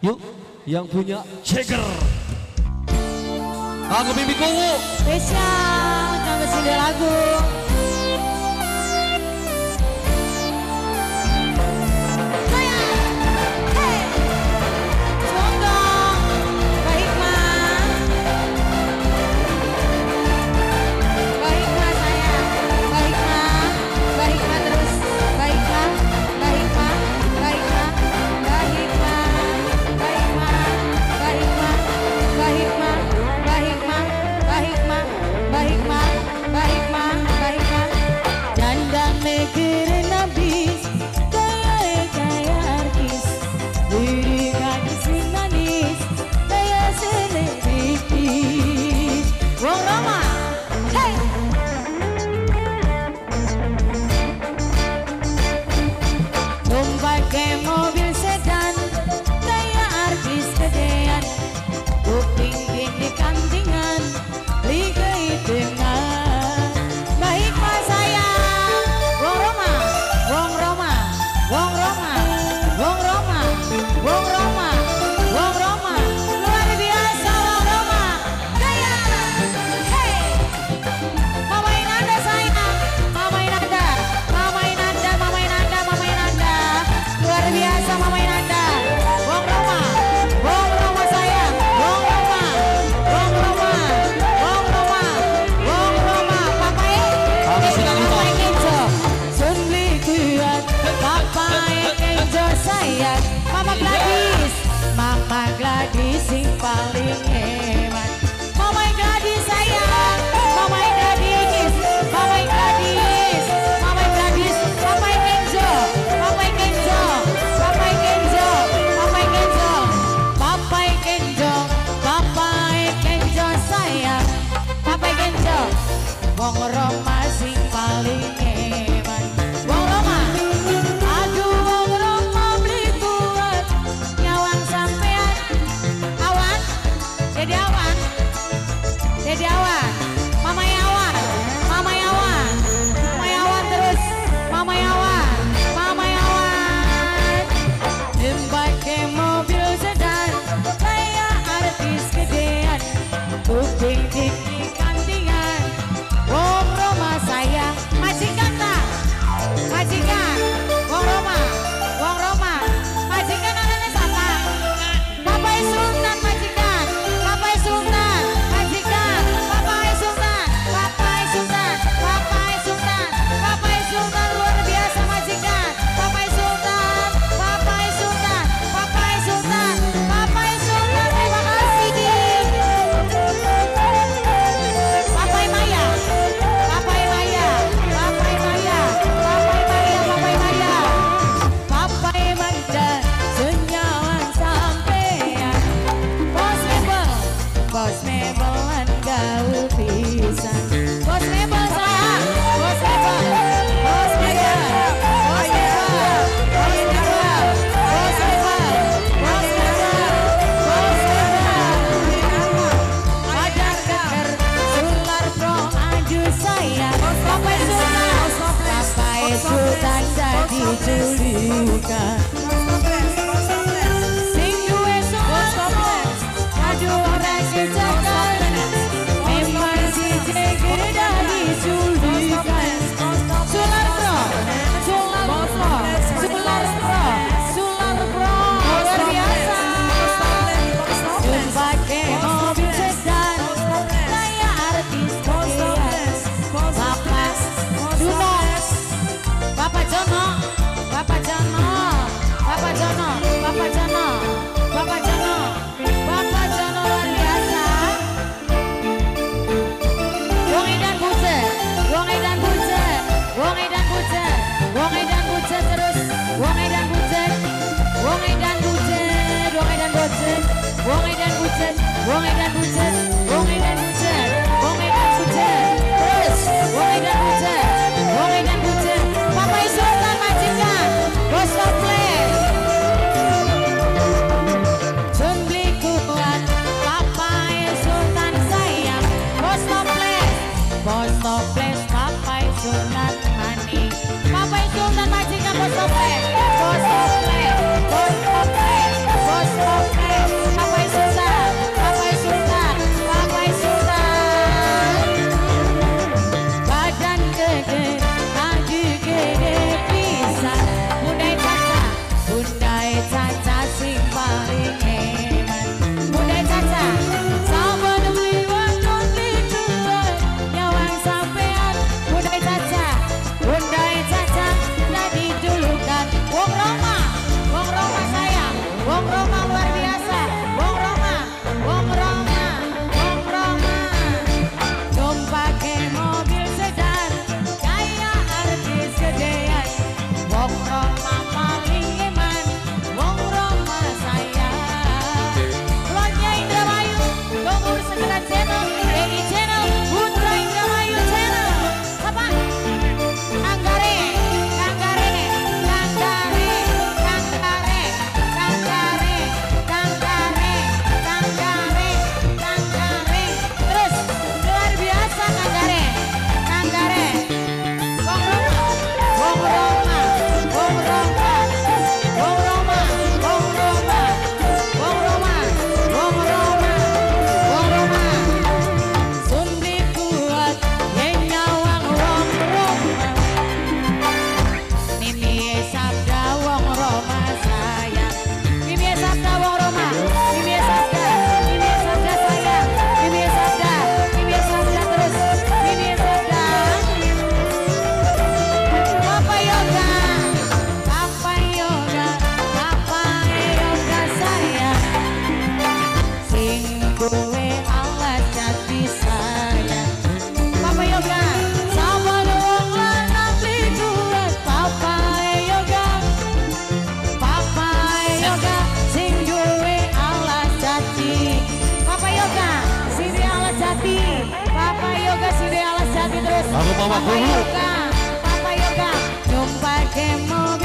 Yuk, yang punya Jagger. Aku Bibi Kuwu. Spesial, kami sini lagu. Mama Gladys sing paling hebat. Mama Gladys sayang, Mama Gladys, Mama Gladys, Mama Gladys, Papa Kenzo, Papa Kenzo, Papa Kenzo, Papa Kenzo, Papa Kenzo, Papa Kenzo sayang, Papa Kenzo. Wong Roma sing paling hebat. Wong Roma. Jadi awan, Mama Yawan, Mama Yawan, Mama Yawan terus, Mama Yawan, Mama Yawan. Pakai mobil sedan, kayak artis gedean, kuping di kantingan. Wong Roma sayang, majikan tak? Majikan, Wong Roma, Wong Roma, majikan anaknya siapa? Papa Sultan majikan, Papa Sultan. Sultan jadi julikan. Sing duwe soal, aduh orang sejagat. Memang si Jagger dari julikan. Sular bro, sular bro, sular bro, sular bro, luar biasa. Pakai mobil sedan, kayak artis gedean. Papa Duno. Papa Jono, Papa Jono, Papa Jono, Papa Jono, Papa Jono, Papa Jono luar biasa. Wong Edan Buce, Wong Edan Buce, Wong Edan Buce, Wong Edan Buce terus, Wong Edan Buce, Wong Edan Buce, Wong Edan Buce, Wong Edan Buce, Wong Edan Buce, Wong Edan Buce, Wong Edan Buce, terus Wong Edan Buce, Wong Edan Buce. Papa Sultan majikan, Bos Toples. Sun beli kuat, Papa Sultan sayang, Bos Toples. Bos Toples, Papa Sultan manis. Papa Sultan majikan, Bos Toples. Bos Toples, Bos Toples, Bos Toples. Sabda wong Roma, Mimi Sabda sayang, Mimi Sabda terus, Mimi Sabda. Papa Yoga sayang, sing duwe alas jati sayang. Papa Yoga, sama wong lanang dicuek. Papa Yoga, sing duwe alas jati. Papa Yoga, sing duwe alas jati. Papa Yoga, sing duwe alas jati terus. Aku Papa Yoga. Papa Yoga, nyumpah kemo.